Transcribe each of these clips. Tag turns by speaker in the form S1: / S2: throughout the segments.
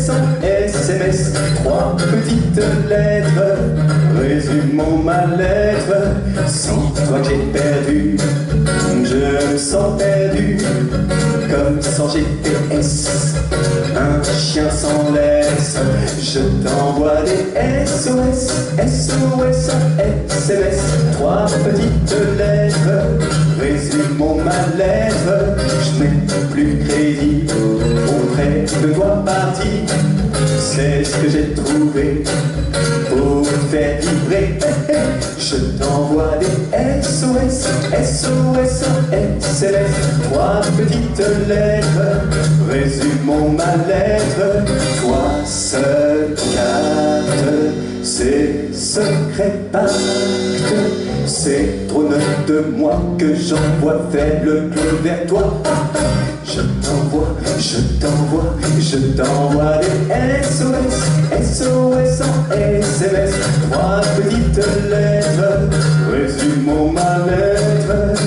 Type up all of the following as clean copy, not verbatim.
S1: SOS en SMS, 3 petites lettres résument mon mal-être. Sans toi que j'ai perdu, je me sens perdu, comme sans GPS, un chien sans laisse. Je t'envoie des SOS, SOS en SMS, 3 petites lettres résument mon mal-être. Je n'ai plus crédit auprès de toi parti. C'est ce que j'ai trouvé pour te faire vibrer. Je t'envoie des SOS, SOS en SMS, 3 petites lettres résument mon mal-être. Toi seul capte ces secrets pactes, ces drones de moi que j'envoie faible clos vers toi. Je t'envoie, je t'envoie, je t'envoie des SOS, SOS en SMS, 3 petites lettres résument mon mal-être.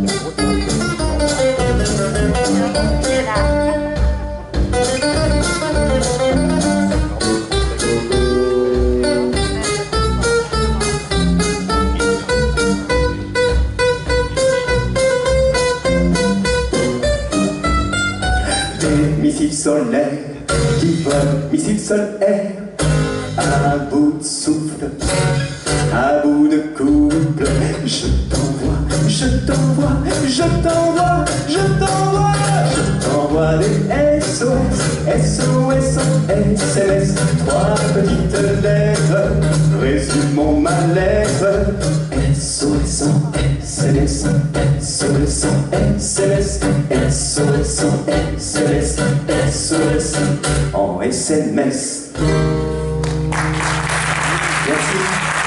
S1: Missiles solaires qui volent, missiles solaires, à bout de souffle, à bout de couple. Je t'envoie, je t'envoie, je t'envoie, je t'envoie, je t'envoie des SOS, SOS en SMS, 3 petites lettres résument mon mal-être. SOS en SMS, SOS en SMS, SOS en SMS, SOS en SMS. Merci.